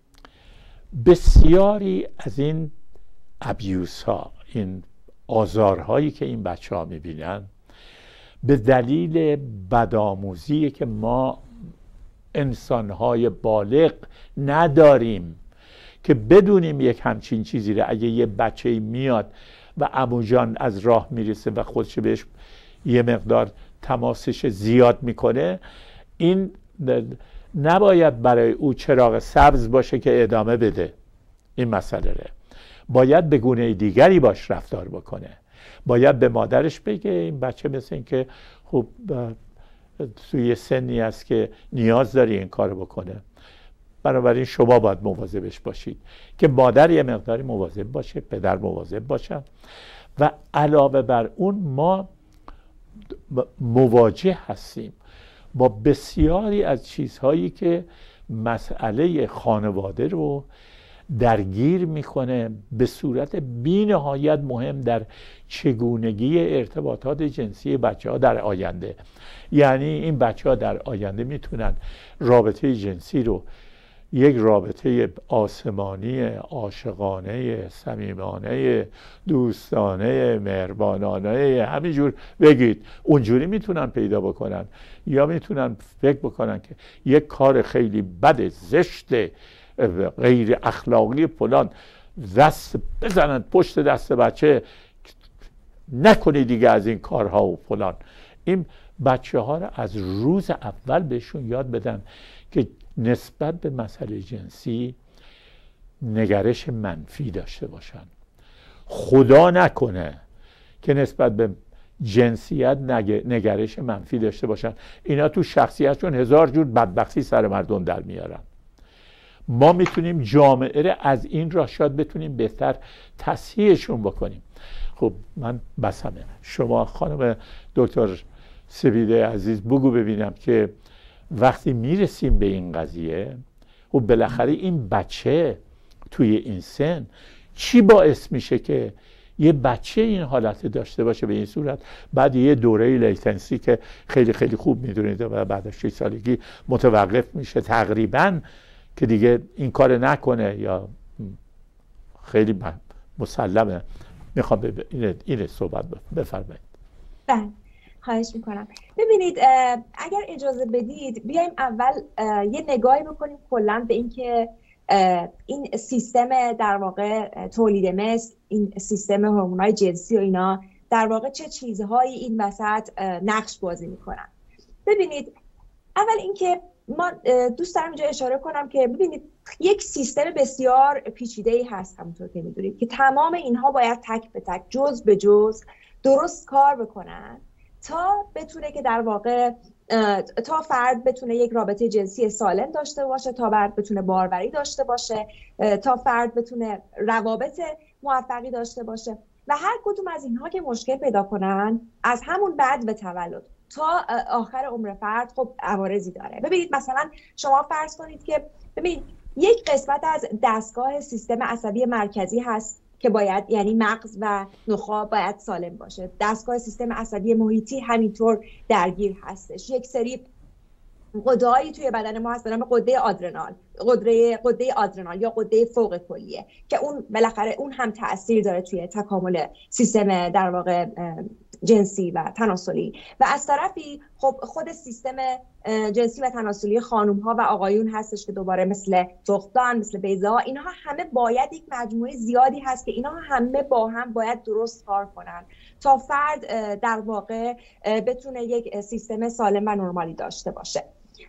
بسیاری از این ابیوز ها، این آزارهایی که این بچه ها میبینن به دلیل بدآموزی که ما انسانهای بالغ نداریم که بدونیم یک همچین چیزی رو اگه یه بچه میاد و عمو جان از راه میرسه و خودش بهش یه مقدار تماسش زیاد میکنه، این نباید برای او چراغ سبز باشه که ادامه بده این مسئله رو. باید به گونه دیگری باش رفتار بکنه. باید به مادرش بگه این بچه مثل این که خب توی سنی است که نیاز داری این کارو بکنه، بنابراین شما باید مواظبش باشید. که مادر یه مقداری مواظب باشه، پدر مواظب باشن. و علاوه بر اون ما مواجه هستیم با بسیاری از چیزهایی که مسئله خانواده رو درگیر میکنه به صورت بی نهایت مهم در چگونگی ارتباطات جنسی بچه ها در آینده. یعنی این بچه ها در آینده میتونن رابطه جنسی رو یک رابطه آسمانی، عاشقانه، صمیمانه، دوستانه، مهربانانه، همینجور بگید اونجوری میتونن پیدا بکنن، یا میتونن فکر بکنن که یک کار خیلی بد، زشت، غیر اخلاقی فلان دست بزنن پشت دست بچه، نکنی دیگه از این کارها و فلان. این بچه ها رو از روز اول بهشون یاد بدن که نسبت به مسئله جنسی نگرش منفی داشته باشن. خدا نکنه که نسبت به جنسیت نگرش منفی داشته باشن. اینا تو شخصیتشون هزار جور بدبختی سر مردم در میارن. ما میتونیم جامعه رو از این راه شاید بتونیم بهتر تصحیحشون بکنیم. خب من بسمه. شما خانم دکتر سپیده عزیز بگو ببینم که وقتی میرسیم به این قضیه و بالاخره این بچه توی این سن چی باعث میشه که یه بچه این حالت داشته باشه به این صورت؟ بعد یه دوره لیتنسی که خیلی خیلی خوب میدونید و بعد از شش سالگی متوقف میشه تقریبا که دیگه این کار نکنه یا خیلی مسلمه. میخوام اینه, اینه صحبت بفرمایید. بله خواهش میکنم. ببینید اگر اجازه بدید بیایم اول یه نگاهی بکنیم کلا به این که این سیستم در واقع تولید مثل، این سیستم هورمونای جنسی و اینا در واقع چه چیزهایی این وسط نقش بازی میکنن. ببینید اول اینکه ما دوست دارم اینجا اشاره کنم که ببینید یک سیستم بسیار پیچیده‌ای هست همونطور که میدونید که تمام اینها باید تک به تک جز به جز درست کار بکنن تا بتونه که در واقع تا فرد بتونه یک رابطه جنسی سالم داشته باشه، تا فرد بتونه باروری داشته باشه، تا فرد بتونه روابط موفقی داشته باشه. و هر کدوم از اینها که مشکل پیدا کنن از همون بعد به تولد تا آخر عمر فرد خب عوارضی داره. ببینید مثلا شما فرض کنید که ببینید یک قسمت از دستگاه سیستم عصبی مرکزی هست که باید، یعنی مغز و نخاع باید سالم باشه. دستگاه سیستم عصبی محیطی همینطور درگیر هستش. یک سری غده‌ای توی بدن ما هست به نام غده آدرنال، غده غده آدرنال یا غده فوق کلیه که اون بالاخره اون هم تأثیر داره توی تکامل سیستم در واقع جنسی و تناسلی. و از طرفی خب خود سیستم جنسی و تناسلی خانم ها و آقایون هستش که دوباره مثل تخمدان، مثل بیضه، اینها همه باید یک مجموعه زیادی هست که اینها همه با هم باید درست کار کنن تا فرد در واقع بتونه یک سیستم سالم و نرمالی داشته باشه.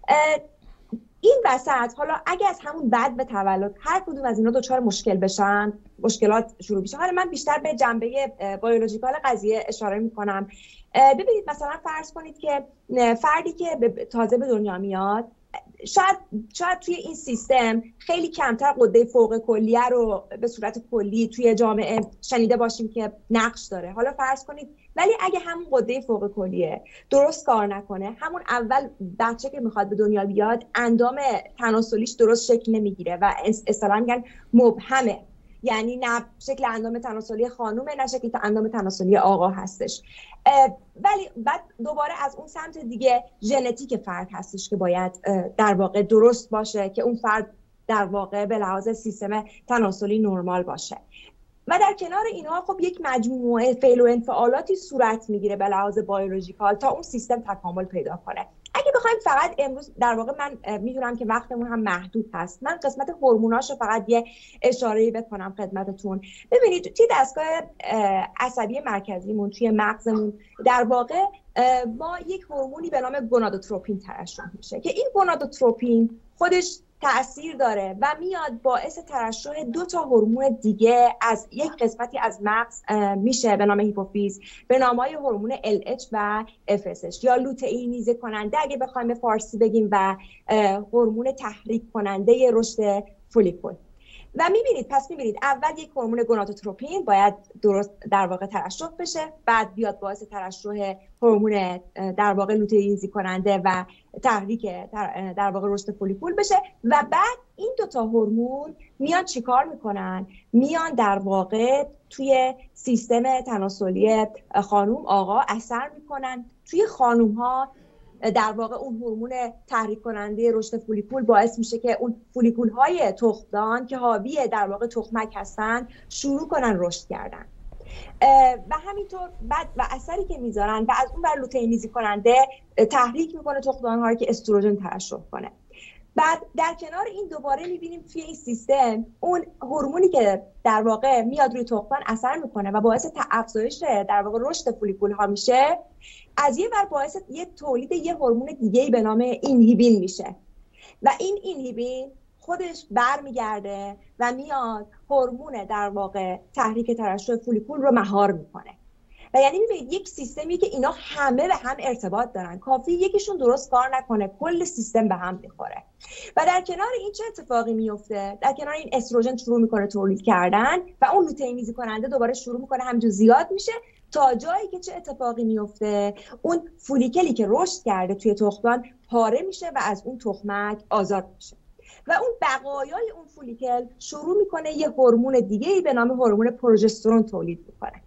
این وسط حالا اگه از همون بعد به تولد هر کدوم از اینا دچار مشکل بشن، مشکلات شروع بشه. حالا من بیشتر به جنبه بیولوژیکال قضیه اشاره میکنم. ببینید مثلا فرض کنید که فردی که تازه به دنیا میاد شاید شاید توی این سیستم خیلی کمتر غده فوق کلیه رو به صورت کلی توی جامعه شنیده باشیم که نقش داره. حالا فرض کنید ولی اگه همون غده فوق کلیه درست کار نکنه، همون اول بچه که میخواد به دنیا بیاد اندام تناسلیش درست شکل نمیگیره و اصطلاحاً میگن مبهمه، یعنی نه شکل اندام تناسلی خانومه نه شکل اندام تناسلی آقا هستش. ولی بعد دوباره از اون سمت دیگه ژنتیک فرد هستش که باید در واقع درست باشه که اون فرد در واقع به لحاظ سیستم تناسلی نرمال باشه. و در کنار اینها خب یک مجموعه فعل و انفعالاتی صورت میگیره به لحاظ بیولوژیکال تا اون سیستم تکامل پیدا کنه. اگه بخوایم فقط امروز در واقع من میدونم که وقتمون هم محدود هست، من قسمت هورموناشو فقط یه اشاره‌ای بکنم خدمتتون. ببینید توی دستگاه عصبی مرکزیمون توی مغزمون در واقع ما یک هورمونی به نام گونادوتروپین ترشح میشه که این گونادوتروپین خودش تأثیر داره و میاد باعث ترشح دو تا هورمون دیگه از یک قسمتی از مغز میشه به نام هیپوفیز، به نامهای هورمون ال اچ و اف اس اچ یا لوتئینیزه کننده اگه بخوایم به فارسی بگیم و هورمون تحریک کننده رشد فولیکول. و میبینید پس میبینید اول یک هورمون گونادوتروپین باید درست در واقع ترشح بشه، بعد بیاد باعث ترشح هورمون در واقع لوتئینیزی کننده و تحریک در واقع رشد فولیکول بشه و بعد این دوتا هورمون میان چیکار میکنن؟ میان در واقع توی سیستم تناسلی خانم آقا اثر میکنن. توی خانم ها در واقع اون هورمون تحریک کننده رشد فولیکول باعث میشه که اون فولیکول های تخمدان که حاوی در واقع تخمک هستن شروع کنن رشد کردن و همینطور بعد و اثری که میذارن و از اون بر لوتئینیزی کننده تحریک میکنه تخمدان ها رو که استروژن ترشح کنه. بعد در کنار این دوباره میبینیم توی این سیستم اون هورمونی که در واقع میاد روی تخمدان اثر میکنه و باعث افزایش در واقع رشد فولیکول ها میشه، از یه ور باعث یه تولید یه هورمون دیگه‌ای به نام اینهیبین میشه و این اینهیبین خودش برمیگرده و میاد هورمون در واقع تحریک ترشح فولیکول رو مهار میکنه. و یعنی میبینید یک سیستمی که اینا همه به هم ارتباط دارن، کافی یکیشون درست کار نکنه کل سیستم به هم میخوره. و در کنار این چه اتفاقی میفته؟ در کنار این استروژن شروع میکنه تولید کردن و اون لوتئینیزی کننده دوباره شروع میکنه همینجور زیاد میشه تا جایی که چه اتفاقی میفته؟ اون فولیکلی که رشد کرده توی تخمدان پاره میشه و از اون تخمک آزاد میشه و اون بقایای اون فولیکل شروع میکنه یه هورمون دیگه‌ای به نام هورمون پروژسترون تولید میکنه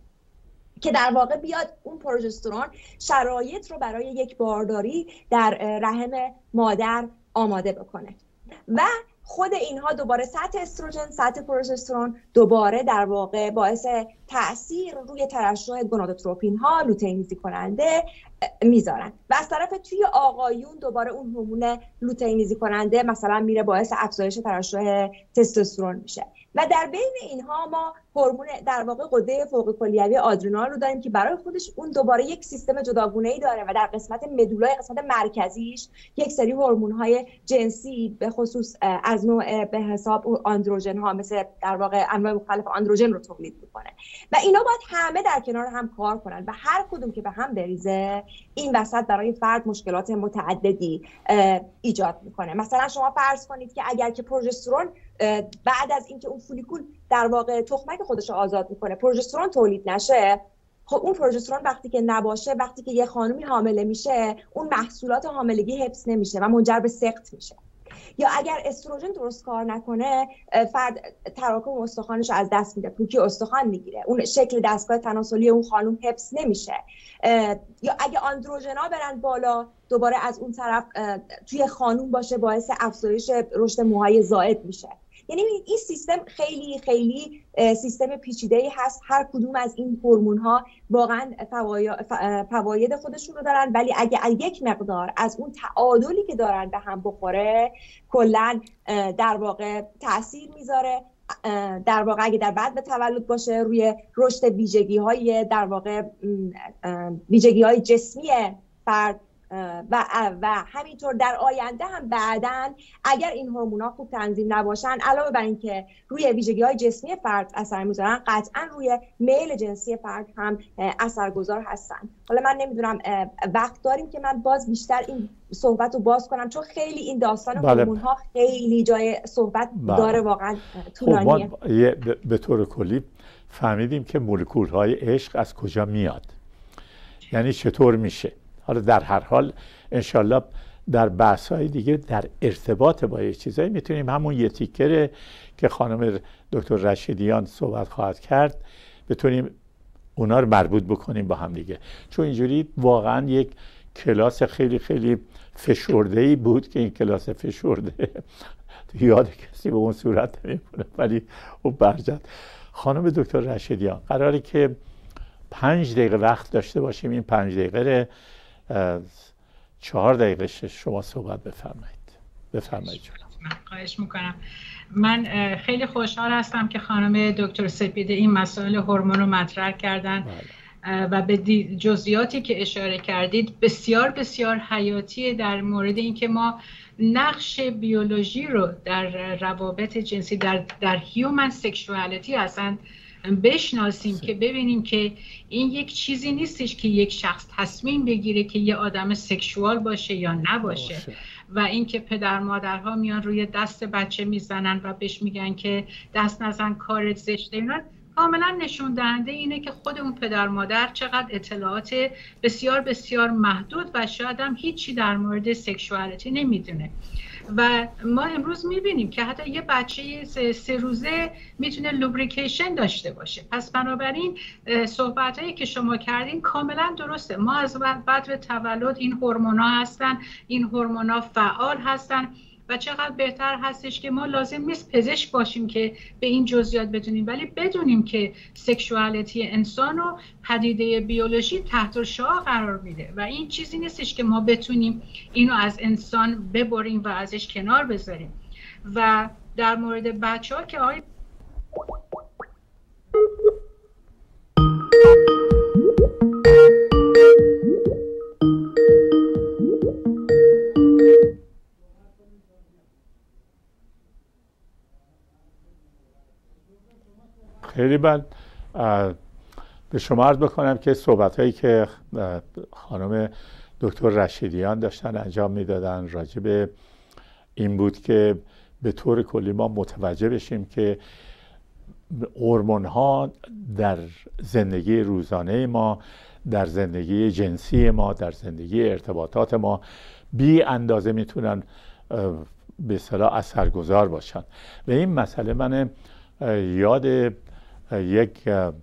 که در واقع بیاد اون پروژسترون شرایط رو برای یک بارداری در رحم مادر آماده بکنه و خود اینها دوباره سطح استروژن، سطح پروژسترون دوباره در واقع باعث تأثیر روی ترشح گونادوتروپین ها لوتئینیزی کننده میذارن و از طرف توی آقایون دوباره اون هورمون لوتئینیزی کننده مثلا میره باعث افزایش ترشح تستوسترون میشه و در بین اینها ما هورمون در واقع غده فوق کلیوی آدرنال رو داریم که برای خودش اون دوباره یک سیستم جداگونه‌ای داره و در قسمت مدولای قسمت مرکزیش یک سری هورمون‌های جنسی به خصوص از نوع به حساب آندروژن ها مثل در واقع انواع مختلف آندروژن رو تولید میکنه و اینا باید همه در کنار هم کار کنن و هر کدوم که به هم بریزه این وسط برای فرد مشکلات متعددی ایجاد میکنه. مثلا شما فرض کنید که اگر که پروژسترون بعد از اینکه اون فولیکول در واقع تخمک خودش رو آزاد میکنه پروژسترون تولید نشه، خب اون پروژسترون وقتی که نباشه، وقتی که یه خانومی حامله میشه اون محصولات حاملگی حفظ نمیشه و منجر به سقط میشه. یا اگر استروژن درست کار نکنه فرد تراکم استخوانش رو از دست میده، پوکی استخوان میگیره، اون شکل دستگاه تناسلی اون خانم حفظ نمیشه. یا اگه آندروژنا برن بالا دوباره از اون طرف توی خانم باشه باعث افزایش رشد موهای زائد میشه. یعنی این سیستم خیلی خیلی سیستم پیچیده‌ای هست. هر کدوم از این هورمون‌ها واقعا فواید خودشون رو دارن، ولی اگه یک مقدار از اون تعادلی که دارن به هم بخوره کلاً در واقع تأثیر میذاره. در واقع اگه در بعد به تولد باشه روی رشد ویژگی‌های در واقع ویژگی‌های جسمی فرد و و همینطور در آینده هم بعداً اگر این هورمون‌ها خوب تنظیم نباشن علاوه بر اینکه روی ویژگی‌های جسمی فرد اثر میذارن قطعاً روی میل جنسی فرد هم اثرگذار هستن. حالا من نمیدونم وقت داریم که من باز بیشتر این صحبت رو باز کنم چون خیلی این داستان هورمون‌ها خیلی جای صحبت بله. داره واقعاً طولانیه. خب ما به طور کلی فهمیدیم که مولکول‌های عشق از کجا میاد، یعنی چطور میشه. حالا در هر حال انشالله در بحث‌های دیگه در ارتباط با یه چیزایی میتونیم همون یه تیکر که خانم دکتر رشیدیان صحبت خواهد کرد بتونیم اونا رو مربوط بکنیم با هم دیگه، چون اینجوری واقعا یک کلاس خیلی خیلی فشرده‌ای بود که این کلاس فشرده یاد کسی به اون صورت نمی‌کنه، ولی او برجت. خانم دکتر رشیدیان قراره که پنج دقیقه وقت داشته باشیم، این پنج دقیقه چهار دقیقه شما صحبت بفرمایید. بفرمایید جناب. من خواهش میکنم. من خیلی خوشحال هستم که خانم دکتر سپیده این مسائل هورمون رو مطرح کردن بله. و به جزئیاتی که اشاره کردید بسیار بسیار حیاتیه در مورد اینکه ما نقش بیولوژی رو در روابط جنسی، در در هیومن سکشوالیتی اصلا بشناسیم که ببینیم که این یک چیزی نیستش که یک شخص تصمیم بگیره که یه آدم سکشوال باشه یا نباشه باشه. و اینکه پدر مادرها میان روی دست بچه میزنن و بهش میگن که دست نزن کارت زشته، اینا کاملا نشون دهنده اینه که خود اون پدر مادر چقدر اطلاعات بسیار بسیار محدود و شاید هم هیچی در مورد سکشوالیتی نمیدونه. و ما امروز میبینیم که حتی یه بچه سه, سه روزه میتونه لوبریکیشن داشته باشه. پس بنابراین صحبتایی که شما کردین کاملا درسته. ما از بعد به تولد این هورمونا هستن، این هورمونا فعال هستن و چقدر بهتر هستش که ما لازم نیست پزشک باشیم که به این جزئیات بدونیم، ولی بدونیم که سکشوالیتی انسان و پدیده بیولوژی تحت شعاع قرار میده و این چیزی نیستش که ما بتونیم اینو از انسان ببریم و ازش کنار بذاریم. و در مورد بچه‌ها که آقای خیلی من به شما عرض بکنم که صحبت هایی که خانم دکتر رشیدیان داشتن انجام میدادن راجع به این بود که به طور کلی ما متوجه بشیم که هورمون ها در زندگی روزانه ما، در زندگی جنسی ما، در زندگی ارتباطات ما بی اندازه میتونن به اصطلاح اثرگذار باشن. و این مسئله من یاد یک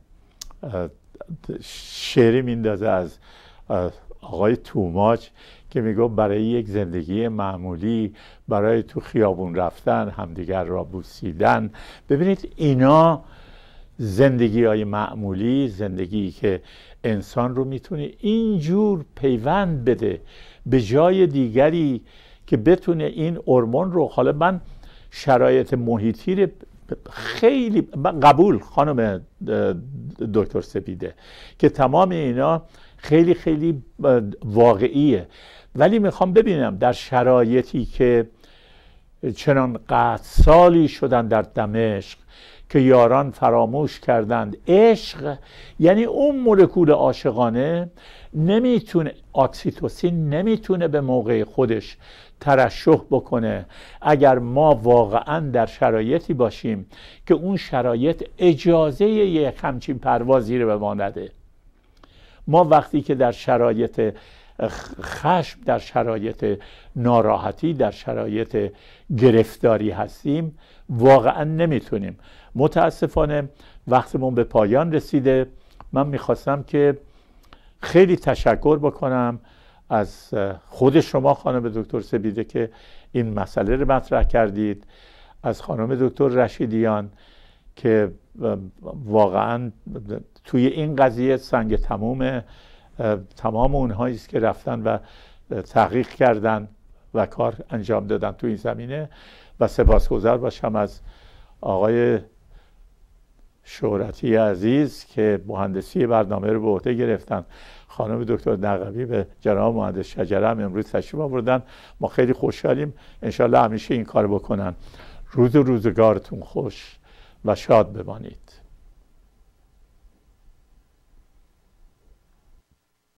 شعری میندازه از آقای توماج که میگه برای یک زندگی معمولی، برای تو خیابون رفتن، همدیگر را بوسیدن. ببینید اینا زندگی های معمولی، زندگی که انسان رو میتونه اینجور پیوند بده به جای دیگری که بتونه این هورمون رو، حالا من شرایط محیطی رو خیلی قبول خانم دکتر سپیده که تمام اینا خیلی خیلی واقعیه، ولی میخوام ببینم در شرایطی که چنان قحط سالی شدن در دمشق که یاران فراموش کردند عشق، یعنی اون مولکول عاشقانه نمیتونه، اکسیتوسین نمیتونه به موقع خودش ترشح بکنه اگر ما واقعا در شرایطی باشیم که اون شرایط اجازه یک همچین پروازی رو به ما نده. ما وقتی که در شرایط خشم، در شرایط ناراحتی، در شرایط گرفتاری هستیم واقعا نمیتونیم. متاسفانه وقتمون به پایان رسیده. من میخواستم که خیلی تشکر بکنم از خود شما خانم دکتر سپیده که این مسئله رو مطرح کردید، از خانم دکتر رشیدیان که واقعا توی این قضیه سنگ تموم تمام اونهایی است که رفتن و تحقیق کردن و کار انجام دادن تو این زمینه. و سپاسگزار باشم از آقای شهرتی عزیز که مهندسی برنامه رو به عهده گرفتن. خانم دکتر نقوی به جناب مهندس شجره هم امروز تشریف آوردن. ما خیلی خوشحالیم، انشالله همیشه این کار بکنن. روز و روزگارتون خوش و شاد بمانید.